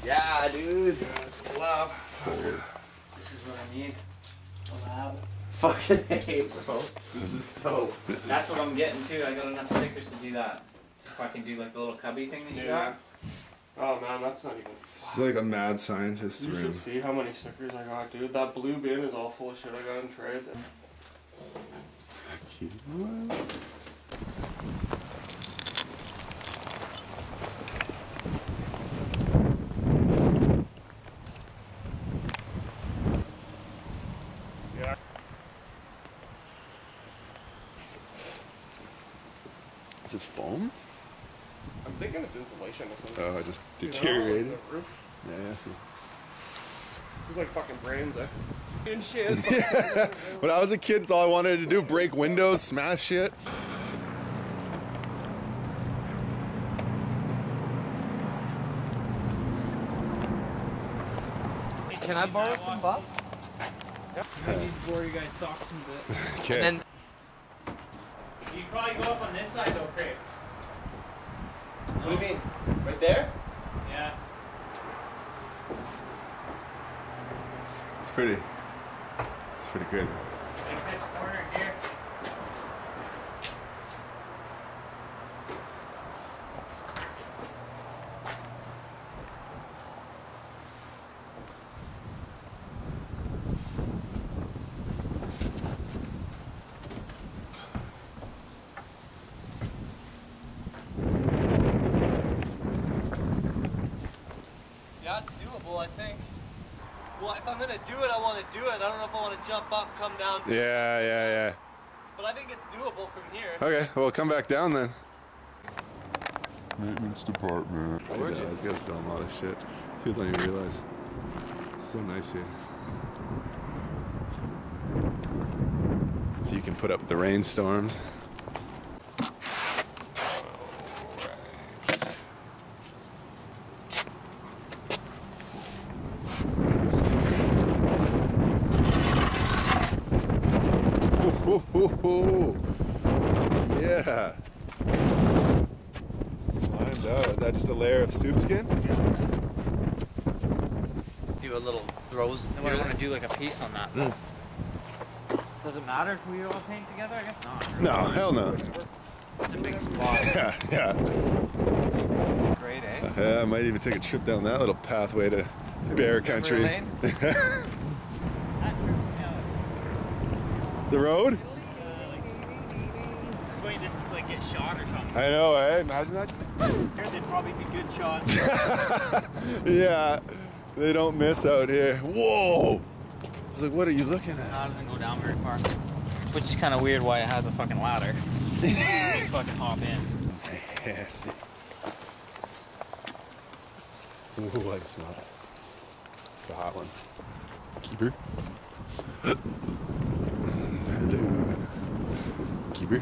Yeah, dude. This is the lab. This is what I need. A lab. Fucking hey, bro. This is dope. That's what I'm getting too. I got enough stickers to do that. If I can do like the little cubby thing that you got. Oh man, that's not even. It's like a mad scientist You room. should see how many stickers I got, dude. That blue bin is all full of shit I got in trades. Yeah. Is this foam? I'm thinking it's insulation or something. Oh, it just You know, deteriorated. like the roof. Yeah, I see. There's like fucking brains, eh? And shit. When I was a kid, that's all I wanted to do: break windows, smash shit. Can I borrow some buff? I need to borrow you guys socks and bit. Okay. And then You can probably go up on this side though, Craig. what do you mean? Right there? Yeah. It's pretty crazy. Like this corner here. Yeah, it's doable, I think. Well, if I'm gonna do it, I want to do it. I don't know if I want to jump up, come down. Yeah. But I think it's doable from here. Okay, well, come back down then. Maintenance department. Gorgeous. Yeah, I was gonna film all this shit. People don't even realize. It's so nice here. If you can put up with the rainstorms. Yeah. Slimed out. Is that just a layer of soup skin? Do a little throws. Then what I want to do like a piece on that. Does it matter if we all paint together? I guess not. No, hell no. It's a big spot. Yeah. Great, eh? Yeah, I might even take a trip down that little pathway to bear country. Lane? That trip, yeah. The road? Just waiting to like get shot or something. I know, eh? Imagine that. Here they'd probably be good shots. Yeah, they don't miss out here. Whoa! I was like, what are you looking at? It doesn't go down very far. Which is kind of weird why it has a fucking ladder. Just fucking hop in. Nasty. Ooh, I can smell it. It's a hot one. Keeper. Hello. Keeper.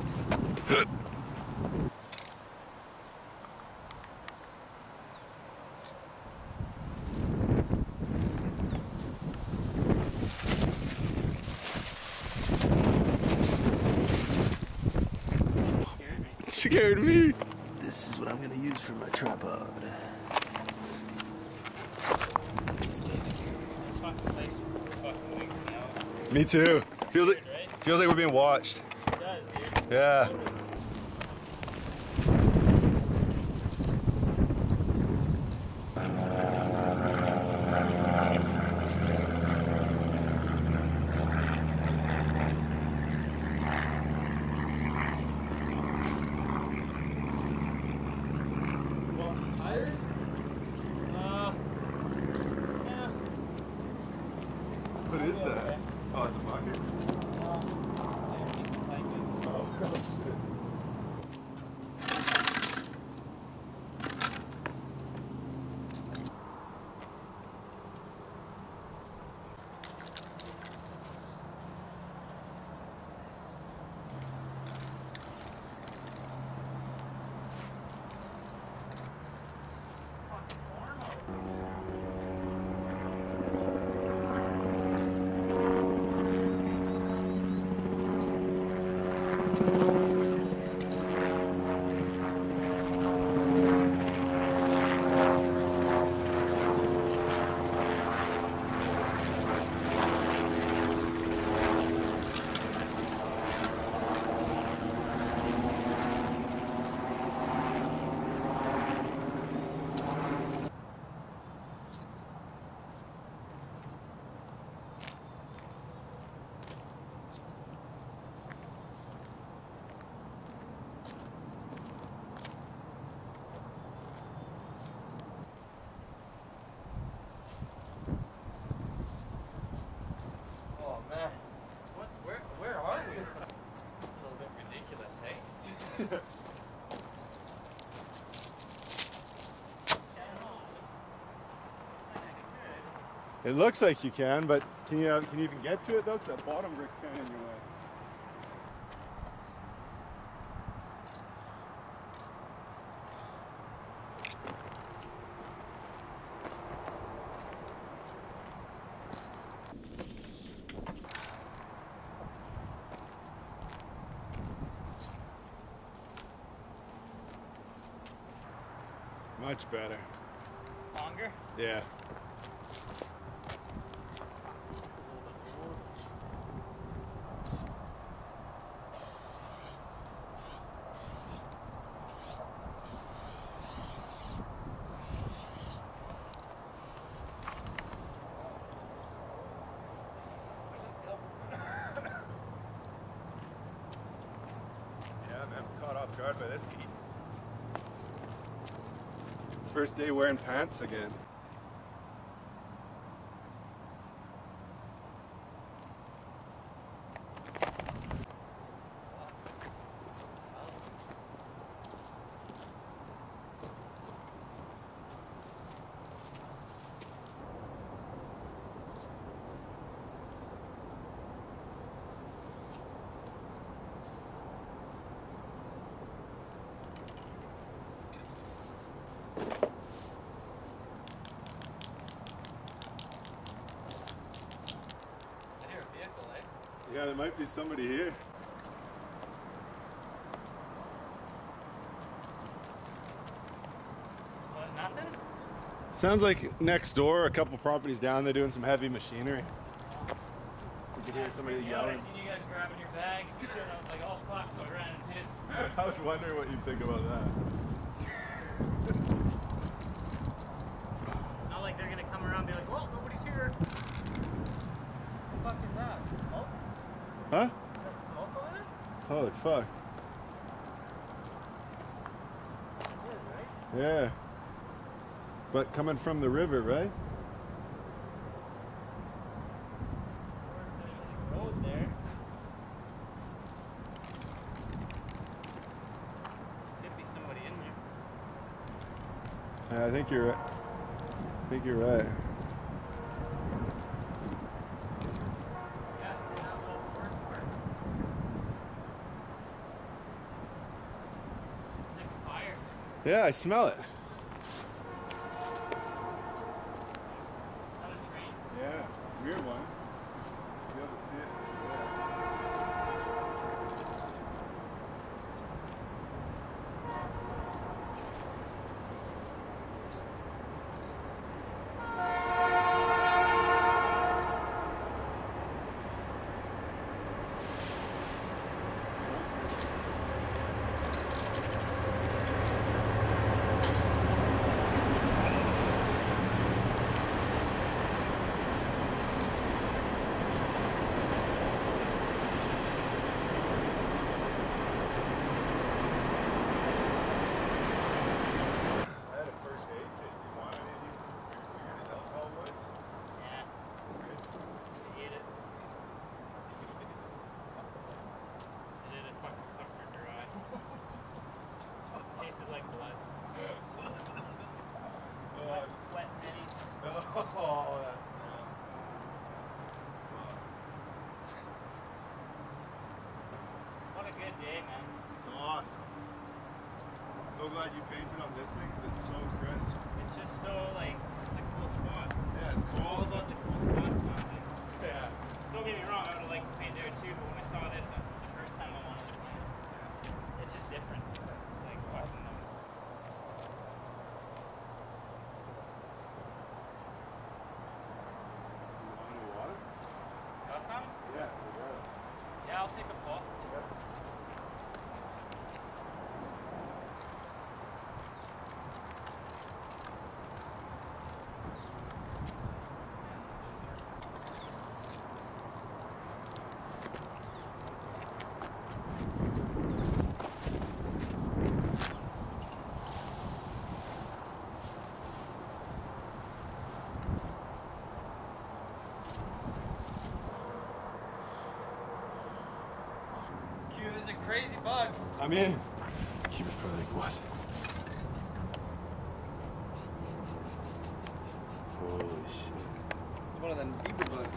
Scared me. This is what I'm gonna use for my tripod. This fucking place fucking wigs me out. Me too. Feels like we're being watched. It does, dude. Yeah. Want some tires? Yeah. What is that? Oh, it's a bucket. There, he's playing good. Oh, shit. Oh man. What? Where are we? A little bit ridiculous, hey? It looks like you can, but can you even get to it though? 'Cause that bottom brick's kind of in your way. Much better. Longer? Yeah. Yeah, man, I'm caught off guard by this heat. First day wearing pants again. I hear a vehicle, eh? Yeah, there might be somebody here. What, nothing? Sounds like next door, a couple properties down, they're doing some heavy machinery. You could hear somebody I yelling. seen you guys grabbing your bags, and I was like, oh fuck, so I ran and hid. I was wondering what you'd think about that. Not like they're gonna come around and be like, well, nobody's here. What the fuck is that? Smoke? Huh? Is that smoke on it? Holy fuck. It is, right? Yeah. But coming from the river, right? There's a road there. Could be somebody in there. Yeah, I think you're right. I think you're right. Yeah, it's that little forest part. It's like fire. Yeah, I smell it. That was train. Yeah, weird one. You'll be able to see it. I had a first aid kit. You want any of these? You're gonna alcohol wood? Yeah. I ate it. I did it fucking sucker dry. Tasted like blood. Wet pennies. Oh, that's nasty. What a good day, man. It's awesome. So glad you painted on this thing. It's so crisp. It's just so like, it's a cool spot. Yeah, it's All cool. about the cool spots, man. Yeah. Don't get me wrong, I would have liked to paint there too, but when I saw this the first time, I wanted to paint. It's just different. It's like fucking them. You want any water? Got some? Yeah, we got it. Yeah, I'll take a pull. crazy bug. I'm in. He was probably like, what? Holy shit. It's one of them zebra bugs.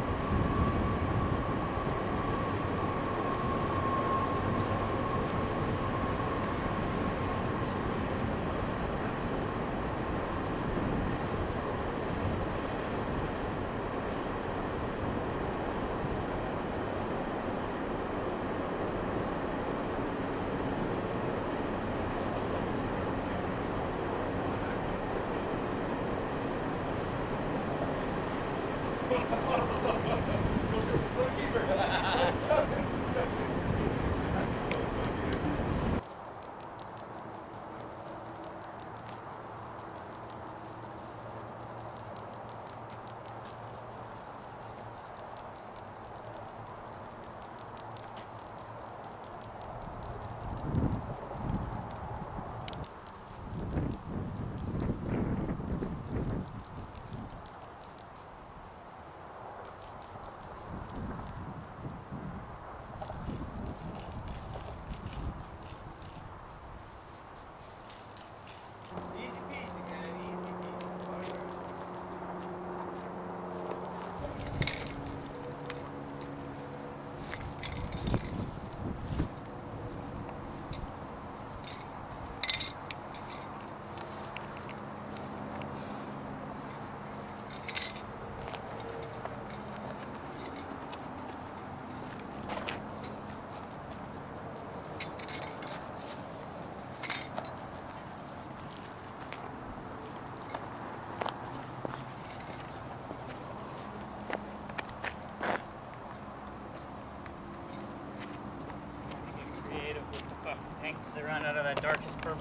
Easy peasy, man. Easy peasy. Get creative with the fucking paint because they run out of that darkest purple.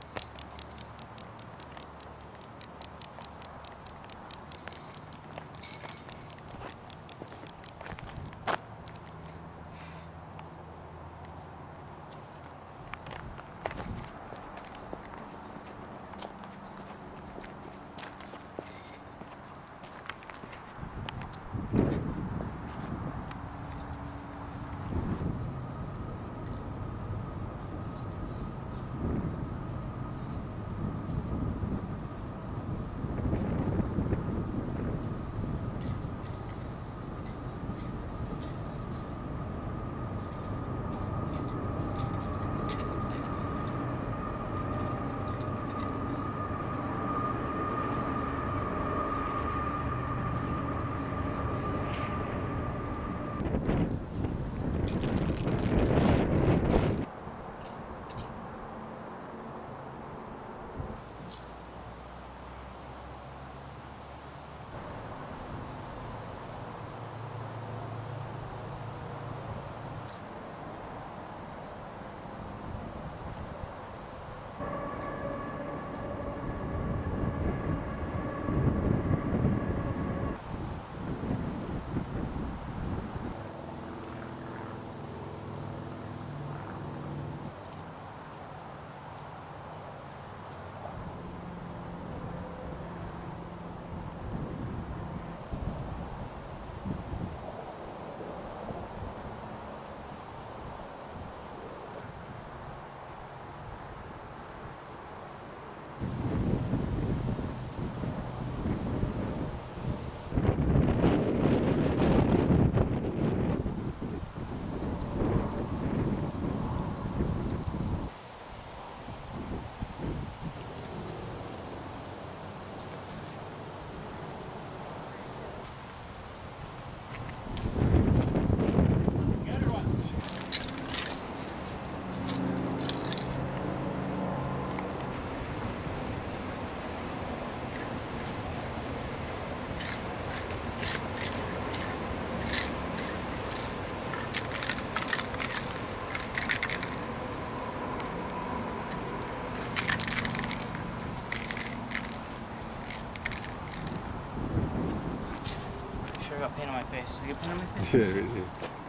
Sure got paint on my face. Did you get paint on my face? Yeah, right here.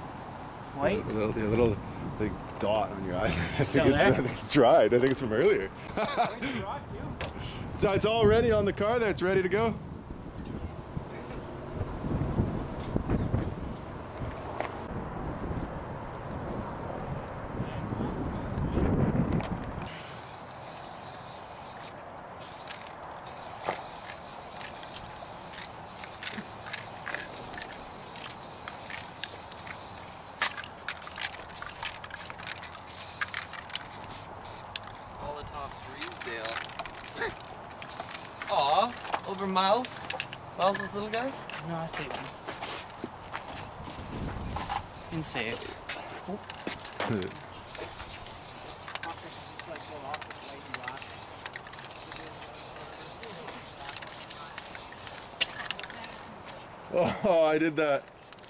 White? A little like dot on your eye. I Still think there? I think it's dried. I think it's from earlier. It's all ready on the car there. It's ready to go. Over Miles? Miles' this little guy? No, I saved him. Been saved. Oh, I did that.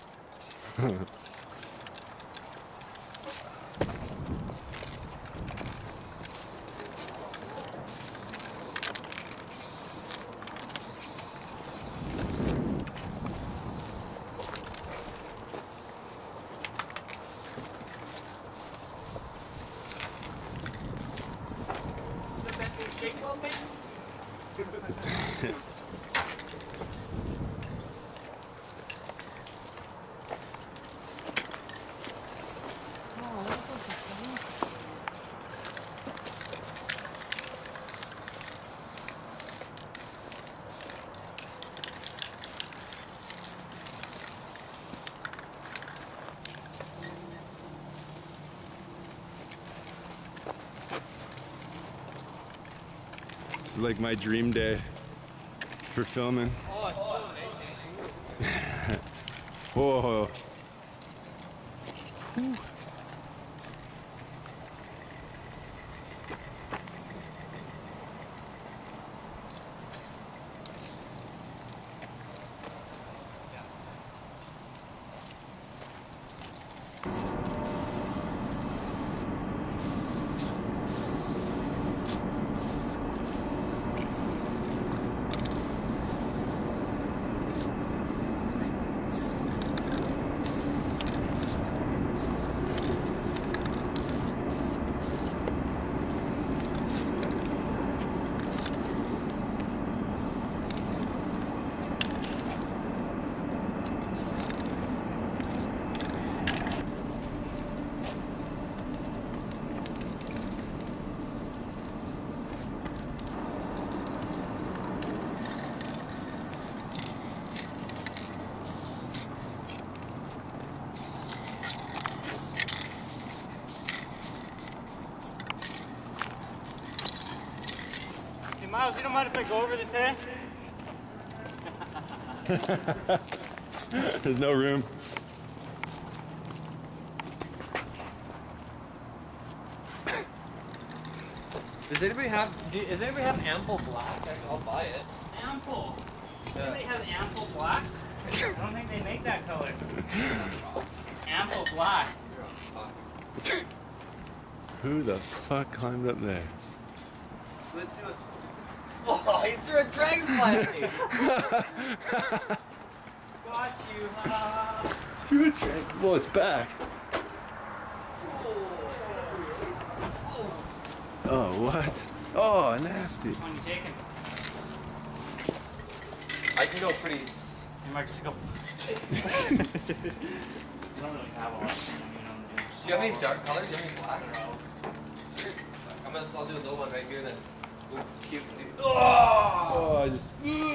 This is like my dream day for filming. Whoa. Whew. Miles, you don't mind if I go over this head? There's no room. Does anybody have ample black? I'll buy it. Ample. Does anybody have ample black? I don't think they make that color. Ample black. Who the fuck climbed up there? Let's do it. Oh, he threw a dragonfly at me. Got you. Threw a dragon. Whoa, it's back. Oh, what? Oh, nasty. Which one you taking? I can go pretty. You might just go. I don't really have a lot. Do you have any dark colors? Do you have any black? I'll do a little one right here then. Ooh, cute. Oh, I just.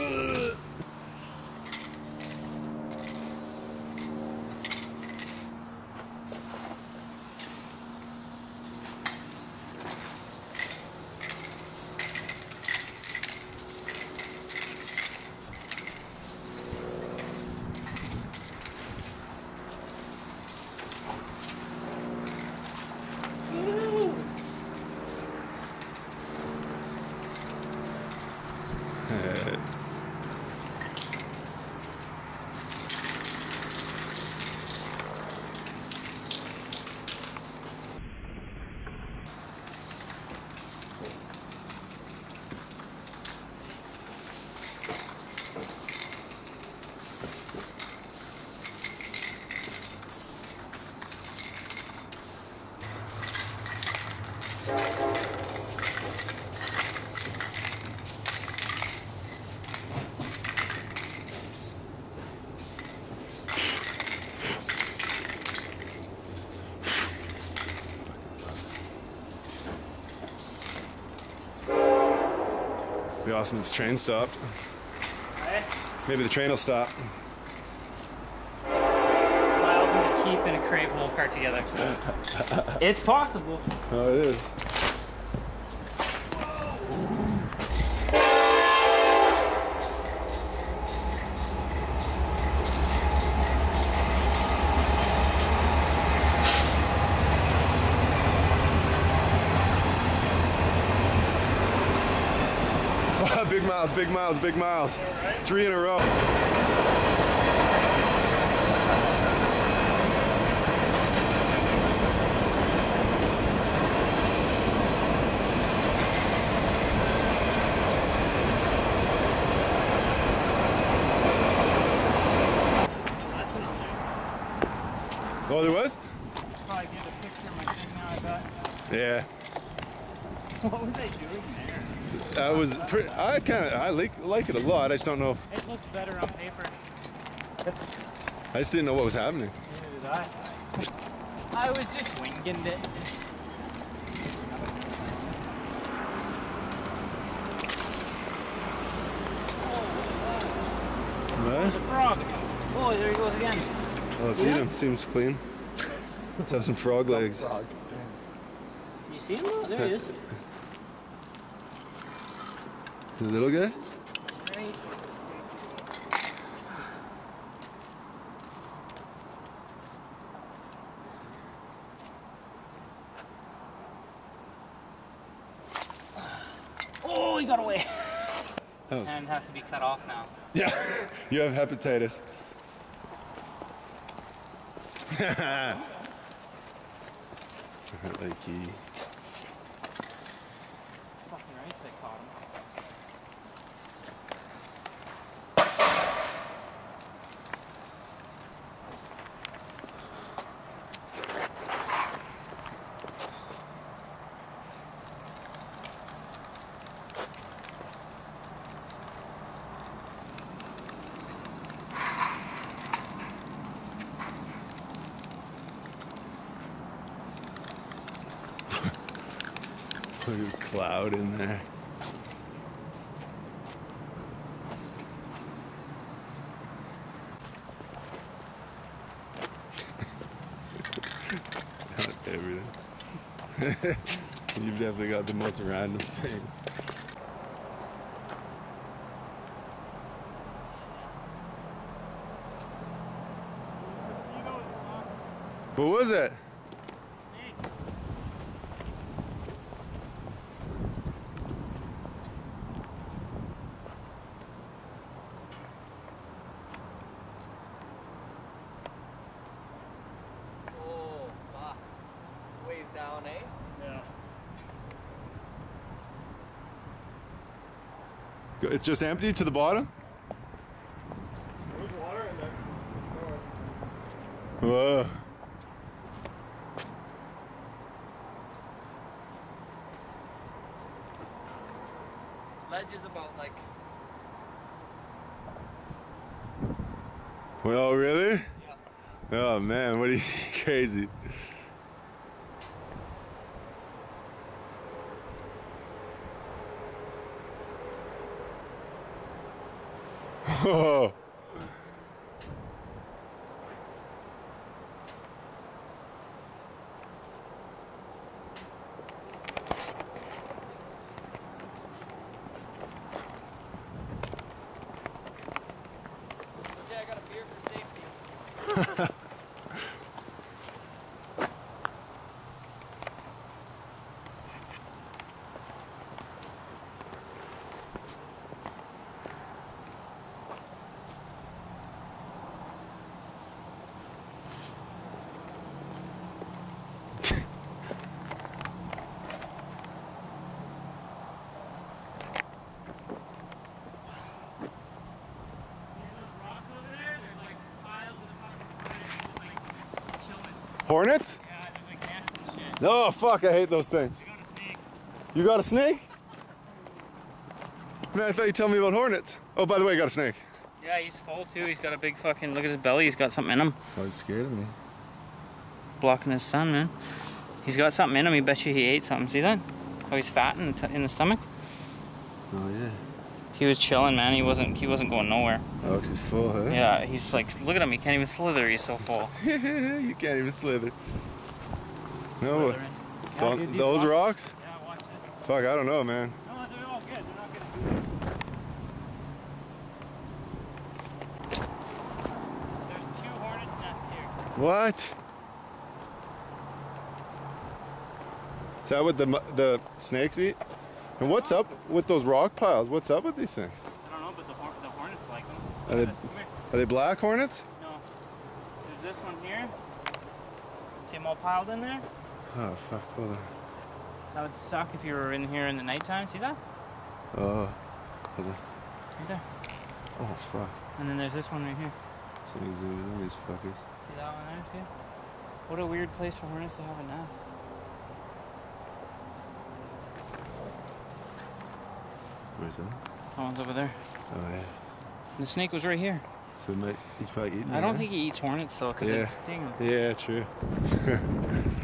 Be awesome if this train stopped. Right? Maybe the train will stop. Miles and the keep in a crate will cart together. It's possible. Oh, it is. Big miles, big miles, big miles. 3 in a row. Oh, there was? Probably get a picture of my thing now, I bet. Yeah. What were they doing there? That was pretty, I like it a lot. I just don't know. It looks better on paper. I just didn't know what was happening. Neither did I. I was just winging it. What? The frog. Oh, there he goes again. Oh, let's eat him. Seems clean. Let's have some frog legs. You see him? Oh, there he is. The little guy? Right. Oh, he got away. That His was, hand has to be cut off now. yeah, you have hepatitis. Likey. Fucking right, they caught him. Look at the cloud in there. Everything. You've definitely got the most random things. What was it? Oh, fuck. Ways down, eh? Yeah. It's just empty to the bottom? There's water in there. Whoa. Ledge is about like. Well, really? Yeah. Oh man, what are you crazy? Whoa. Okay, I got a beer for safety. Hornets? Yeah, there's like nests and shit. No, fuck, I hate those things. You got a snake. You got a snake? Man, I thought you'd tell me about hornets. Oh, by the way, you got a snake. Yeah, he's full too. He's got a big fucking, look at his belly. He's got something in him. Oh, he's scared of me. Blocking his sun, man. He's got something in him. He bet you he ate something. See that? Oh, he's fat in the stomach. Oh, yeah. He was chilling, man. He wasn't going nowhere. Oh, 'cause he's full, huh? Yeah, he's like, look at him. He can't even slither. He's so full. You can't even slither. No. Slithering. So, Yeah, dude, these those rocks? Yeah, watch it. Fuck, I don't know, man. No, they're all good. They're not gonna do it. There's 2 hornets nests here. What? Is that what the snakes eat? And what's up with those rock piles? What's up with these things? I don't know, but the hornets like them. Are they, Come here. are they black hornets? No. There's this one here. See them all piled in there? Oh, fuck. Hold on. That would suck if you were in here in the nighttime. See that? Oh. Hold on. Right there. Oh, fuck. And then there's this one right here. So you zoom in on these fuckers. See that one there too? What a weird place for hornets to have a nest. Where's that? That one's over there. Oh, yeah. And the snake was right here. So he's probably eating I it, don't huh? think he eats hornets though, because Yeah. it'd sting him. Yeah, true.